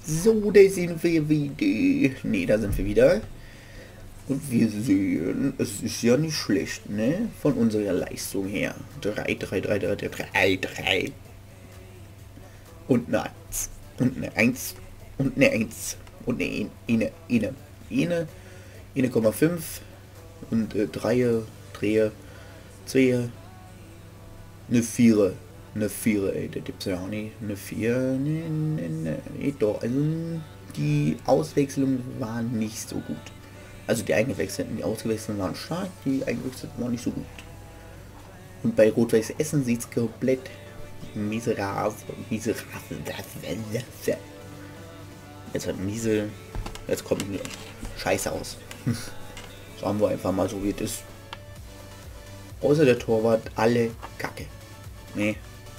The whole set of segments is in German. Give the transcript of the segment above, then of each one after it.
So, da sind wir wieder. Ne, da sind wir wieder. Und wir sehen, es ist ja nicht schlecht, ne? Von unserer Leistung her. 3, 3, 3, 3, 3, 3. Und eine 1. Und eine 1. Und eine 1. Und eine 1,5. Und 3, 3, 2. Eine 4. Eine 4, ey, das gibt's ja auch nicht. Eine 4, nee, doch. Also, die Auswechslungen waren nicht so gut. Also die Eingewechselten, die Ausgewechselten waren stark, die Eingewechselten waren nicht so gut. Und bei Rot-Weiß Essen sieht es komplett miserabel. Jetzt hat miese. Jetzt kommt scheiße aus. Sagen wir einfach mal so, wie es ist. Außer der Torwart, alle Kacke. Nee.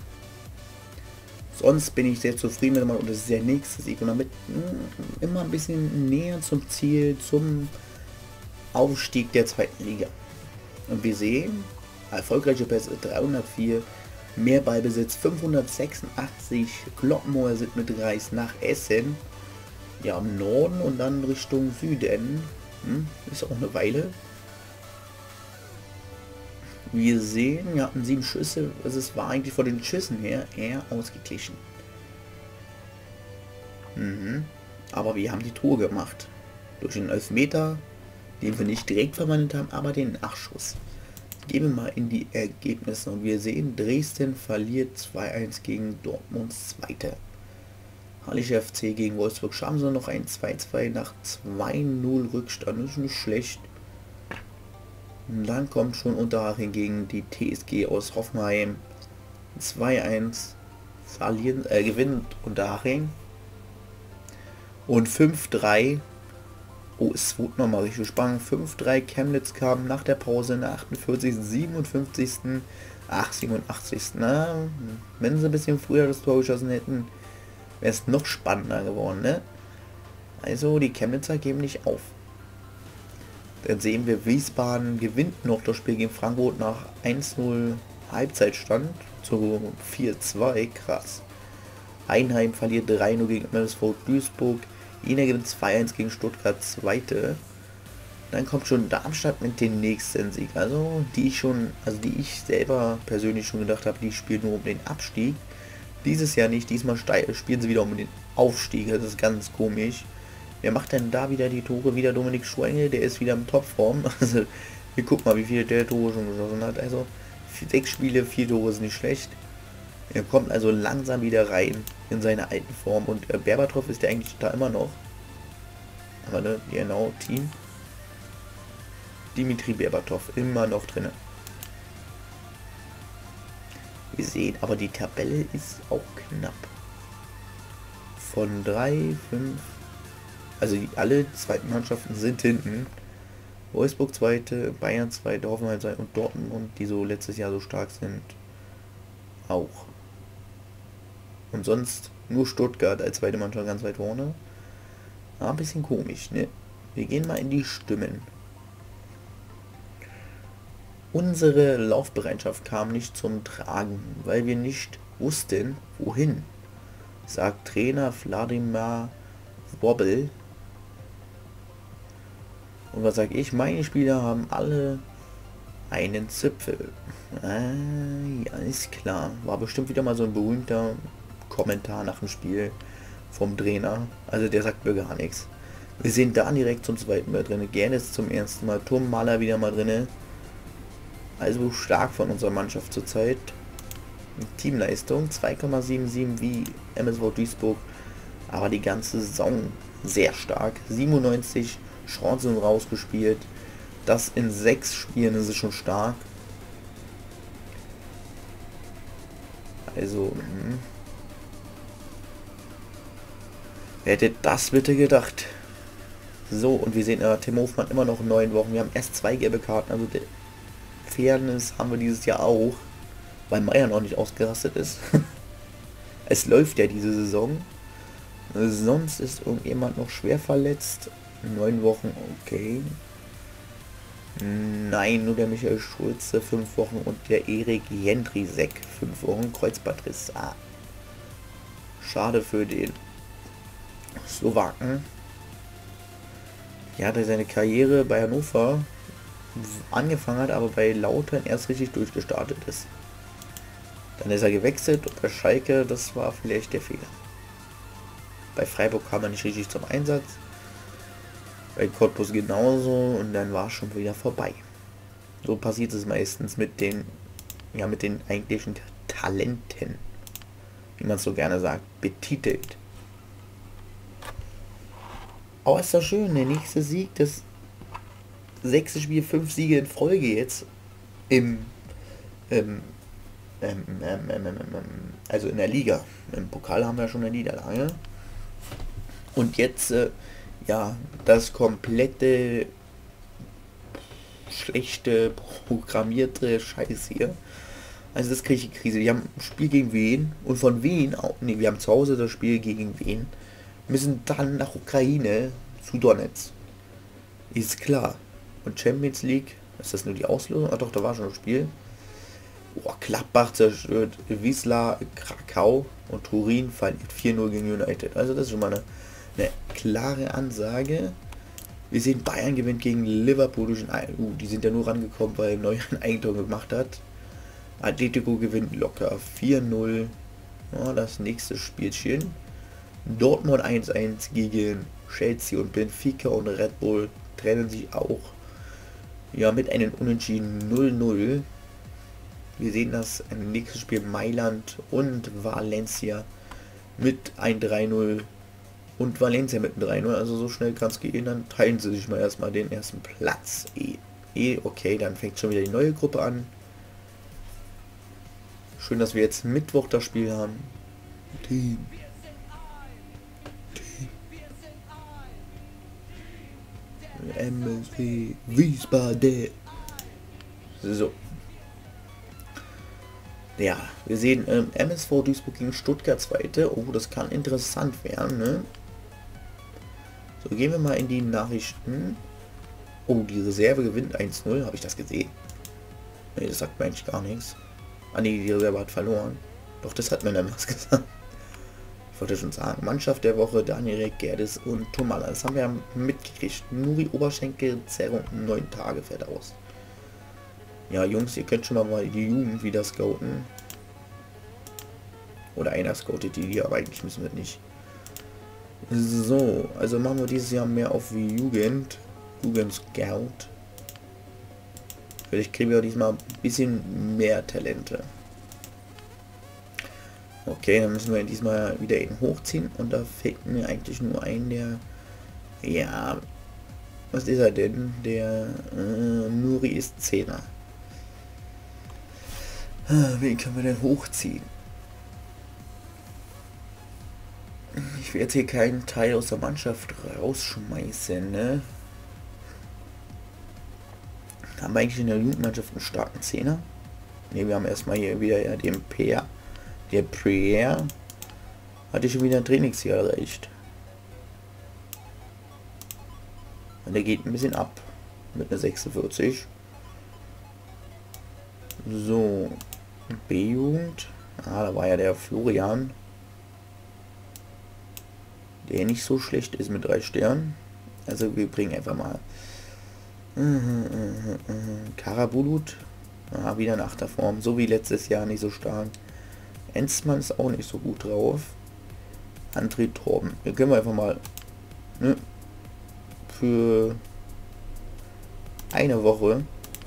Sonst bin ich sehr zufrieden mit dem und das ist der nächste Sieg. Und damit immer ein bisschen näher zum Ziel, zum Aufstieg der zweiten Liga. Und wir sehen, erfolgreiche Pässe 304, mehr Ballbesitz 586, Glockenmoor sind mit Reis nach Essen, ja im Norden und dann Richtung Süden, ist auch eine Weile. Wir sehen, wir hatten 7 Schüsse, also es war eigentlich von den Schüssen her eher ausgeglichen. Aber wir haben die Tore gemacht. Durch den Elfmeter, den wir nicht direkt verwandelt haben, aber den Nachschuss. Gehen wir mal in die Ergebnisse und wir sehen, Dresden verliert 2-1 gegen Dortmunds Zweite. Hallische FC gegen Wolfsburg schaffen sie noch ein 2-2 nach 2-0 Rückstand, das ist nicht schlecht. Und dann kommt schon Unterhaching gegen die TSG aus Hoffenheim. 2-1 gewinnt Unterhaching. Und 5-3. Oh, es wurde nochmal richtig spannend. 5-3 Chemnitz kam nach der Pause in der 48., 57., 87. Na, wenn sie ein bisschen früher das Tor geschossen hätten, wäre es noch spannender geworden, ne? Also die Chemnitzer geben nicht auf. Dann sehen wir, Wiesbaden gewinnt noch das Spiel gegen Frankfurt nach 1-0 Halbzeitstand zu 4-2, krass. Heidenheim verliert 3-0 gegen MSV Duisburg. Jena gewinnt 2-1 gegen Stuttgart Zweite. Dann kommt schon Darmstadt mit dem nächsten Sieg. Also die ich selber persönlich schon gedacht habe, die spielen nur um den Abstieg. Dieses Jahr nicht, diesmal spielen sie wieder um den Aufstieg. Das ist ganz komisch. Wer macht denn da wieder die Tore? Wieder Dominik Schwengel, der ist wieder im Topform. Also wir gucken mal, wie viele der Tore schon geschossen hat. Also 6 Spiele, 4 Tore ist nicht schlecht. Er kommt also langsam wieder rein in seine alten Form und Berbatov ist ja eigentlich da immer noch. Aber ne, genau, Team. Dimitri Berbatov immer noch drin. Wir sehen, aber die Tabelle ist auch knapp. Von 3, 5, also alle zweiten Mannschaften sind hinten. Wolfsburg zweite, Bayern zweite, Hoffenheim zweite und Dortmund, die so letztes Jahr so stark sind, auch. Und sonst nur Stuttgart als zweite Mannschaft ganz weit vorne. Ein bisschen komisch, ne? Wir gehen mal in die Stimmen. Unsere Laufbereitschaft kam nicht zum Tragen, weil wir nicht wussten, wohin, sagt Trainer Wladimir Wobbel. Und was sage ich? Meine Spieler haben alle einen Zipfel. Ja, ist klar. War bestimmt wieder mal so ein berühmter Kommentar nach dem Spiel vom Trainer. Also der sagt mir gar nichts. Wir sehen da direkt zum zweiten Mal drin. Gernes zum ersten Mal. Turmmaler wieder mal drin. Also stark von unserer Mannschaft zurzeit. Teamleistung 2,77 wie MSV Duisburg. Aber die ganze Saison sehr stark. 97 Chancen rausgespielt. Das in 6 Spielen ist es schon stark. Also, wer hätte das bitte gedacht? So, und wir sehen Tim Hofmann immer noch 9 Wochen. Wir haben erst 2 gelbe Karten. Also, der Fairness haben wir dieses Jahr auch. Weil Meier noch nicht ausgerastet ist. Es läuft ja diese Saison. Sonst ist irgendjemand noch schwer verletzt. 9 Wochen, okay. Nein, nur der Michael Schulze 5 Wochen und der Erik Jendrisek 5 Wochen Kreuzbandriss. Schade für den. Slowaken. Ja, der seine Karriere bei Hannover angefangen hat, aber bei Lautern erst richtig durchgestartet ist. Dann ist er gewechselt und bei Schalke, das war vielleicht der Fehler. Bei Freiburg kam er nicht richtig zum Einsatz. Bei Cottbus genauso und dann war es schon wieder vorbei. So passiert es meistens mit den eigentlichen Talenten, wie man es so gerne sagt, betitelt. Aber ist doch schön, der nächste Sieg, das 6. Spiel, 5 Siege in Folge jetzt also in der Liga. Im Pokal haben wir schon eine Niederlage. Und jetzt, das komplette schlechte, programmierte Scheiß hier. Also das kriege ich Krise. Wir haben ein Spiel gegen Wien und von Wien, wir haben zu Hause das Spiel gegen Wien, müssen dann nach Ukraine zu Donetsk. Ist klar. Und Champions League, ist das nur die Auslosung? Ah doch, da war schon das Spiel. Gladbach zerstört Wisla, Krakau und Turin verliert 4-0 gegen United. Also das ist schon mal eine klare Ansage. Wir sehen, Bayern gewinnt gegen Liverpool durch die sind ja nur rangekommen, weil Neuer ein Eigentor gemacht hat. Atletico gewinnt locker 4-0. Ja, das nächste Spielchen. Dortmund 1-1 gegen Chelsea und Benfica und Red Bull trennen sich auch. Ja, mit einem Unentschieden 0-0. Wir sehen das im nächsten Spiel Mailand und Valencia mit ein 3-0 und Valencia mit einem 3-0. Also so schnell kann es gehen, dann teilen sie sich mal erstmal den ersten Platz. Okay, dann fängt schon wieder die neue Gruppe an. Schön, dass wir jetzt Mittwoch das Spiel haben. Team. MSV Wiesbaden. So. Ja, wir sehen MSV Duisburg gegen Stuttgart 2. Oh, das kann interessant werden, ne? So, gehen wir mal in die Nachrichten. Oh, die Reserve gewinnt 1-0. Habe ich das gesehen? Ne, das sagt mir eigentlich gar nichts. Ah ne, die Reserve hat verloren. Doch, das hat mir dann was gesagt. Ich wollte schon sagen. Mannschaft der Woche, Daniel Gerdes und Tomala. Das haben wir ja mitgekriegt. Nuri Oberschenkelzerrung 9 Tage fällt aus. Ja, Jungs, ihr könnt schon mal die Jugend wieder scouten. Oder einer scoutet die, aber eigentlich müssen wir nicht. So, also machen wir dieses Jahr mehr auf Jugend. Jugend Scout. Vielleicht kriegen wir diesmal ein bisschen mehr Talente. Okay, dann müssen wir diesmal wieder eben hochziehen. Und da fehlt mir eigentlich nur ein, der... Ja... Was ist er denn? Der Nuri ist 10er. Wen können wir denn hochziehen? Ich werde hier keinen Teil aus der Mannschaft rausschmeißen, ne? Haben wir eigentlich in der Jugendmannschaft einen starken Zehner? Ne, wir haben erstmal hier wieder ja den Peer. Der Peer hatte schon wieder ein Trainingsjahr erreicht. Und der geht ein bisschen ab. Mit einer 46. So. B-Jugend. Ah, da war ja der Florian. Der nicht so schlecht ist mit 3 Sternen. Also wir bringen einfach mal Karabulut. Ah, wieder in 8er Form. So wie letztes Jahr, nicht so stark. Enzmann ist auch nicht so gut drauf. André Torben. Hier können wir einfach mal für eine Woche.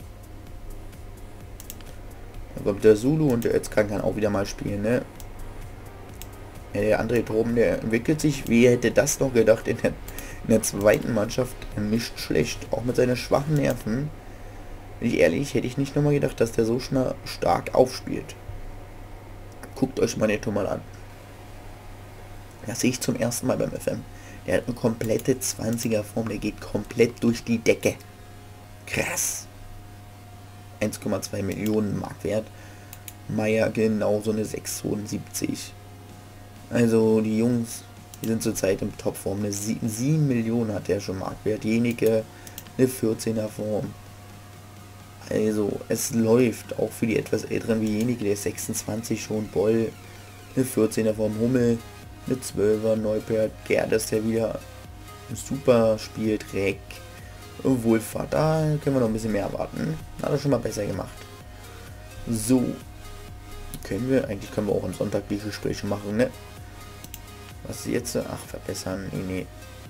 Da kommt der Zulu und der Özkan kann auch wieder mal spielen, ne? Ja, der André Torben, der entwickelt sich, wie hätte das noch gedacht, in der zweiten Mannschaft nicht schlecht. Auch mit seinen schwachen Nerven. Bin ich ehrlich, hätte ich nicht nochmal gedacht, dass der so schnell stark aufspielt. Guckt euch mal Netto mal an. Das sehe ich zum ersten Mal beim FM. Der hat eine komplette 20er Form, der geht komplett durch die Decke. Krass. 1,2 Millionen Mark wert. Meier genauso eine 6,72. Also die Jungs, die sind zurzeit in Topform. Eine 7 Millionen hat der schon Marktwert. Jenike eine 14er Form. Also es läuft auch für die etwas älteren wie Jenike, der ist 26 schon. Boll eine 14er Form. Hummel Eine 12er Neupert, Gerdes, der wieder super spielt, Reck, Wohlfahrt, da können wir noch ein bisschen mehr erwarten. Hat er schon mal besser gemacht. So, eigentlich können wir auch am Sonntag die Gespräche machen, ne? Was ist jetzt? Ach, verbessern, nee.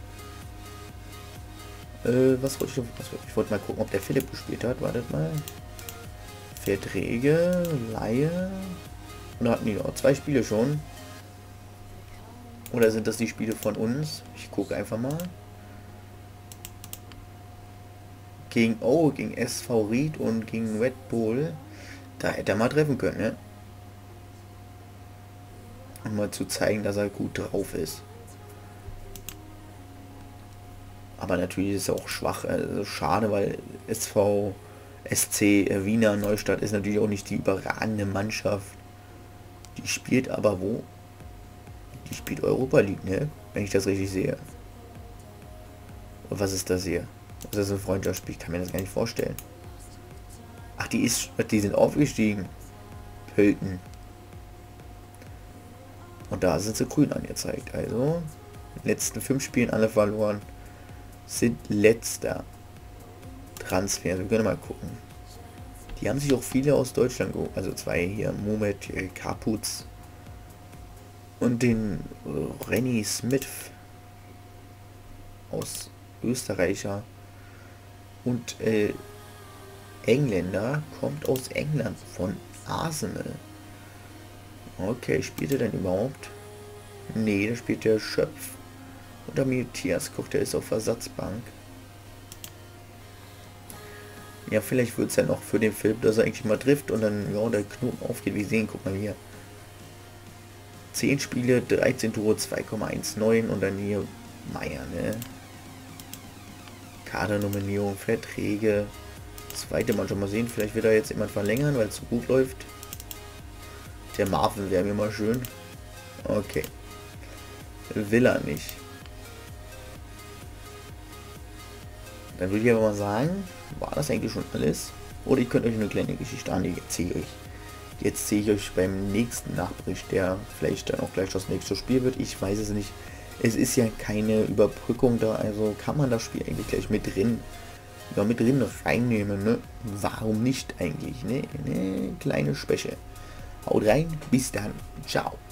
Was wollte ich wollte mal gucken, ob der Philipp gespielt hat, wartet mal. Verträge, Leihe, oder hatten die noch 2 Spiele schon? Oder sind das die Spiele von uns? Ich gucke einfach mal. Gegen SV Ried und gegen Red Bull. Da hätte er mal treffen können, ne? Um mal zu zeigen, dass er gut drauf ist. Aber natürlich ist er auch schwach. Also schade, weil SC Wiener Neustadt ist natürlich auch nicht die überragende Mannschaft. Die spielt aber wo? Die spielt Europa League, ne? Wenn ich das richtig sehe. Und was ist das hier? Das ist ein Freundschaftsspiel, ich kann mir das gar nicht vorstellen. Ach, die sind aufgestiegen. Pölten. Und da sind sie grün angezeigt. Also, letzten 5 Spielen alle verloren. Sind letzter Transfer. Wir können mal gucken. Die haben sich auch viele aus Deutschland geholt. Also 2 hier. Mehmet Kapuz. Und den Rennie Smith. Aus Österreicher. Und Engländer kommt aus England von Arsenal. Okay, spielt er denn überhaupt? Nee, da spielt der Schöpf. Und der Matthias Koch, der ist auf Ersatzbank. Ja, vielleicht wird es ja noch für den Film, dass er eigentlich mal trifft und dann ja, der Knoten aufgeht. Wir sehen, guck mal hier. 10 Spiele, 13 Tore, 2,19 und dann hier Meier, ne? Kadernominierung, Verträge. Zweite Mannschaft, mal sehen, vielleicht wird da jetzt jemand verlängern, weil es so gut läuft. Der Marvin wäre mir mal schön. Okay. Will er nicht. Dann würde ich aber mal sagen, war das eigentlich schon alles? Oder ich könnte euch eine kleine Geschichte an, die erzähle ich euch beim nächsten Nachbericht, der vielleicht dann auch gleich das nächste Spiel wird. Ich weiß es nicht. Es ist ja keine Überbrückung da, also kann man das Spiel eigentlich gleich mit drin reinnehmen, ne? Warum nicht eigentlich, ne? Eine kleine Schwäche. Haut rein, bis dann, ciao.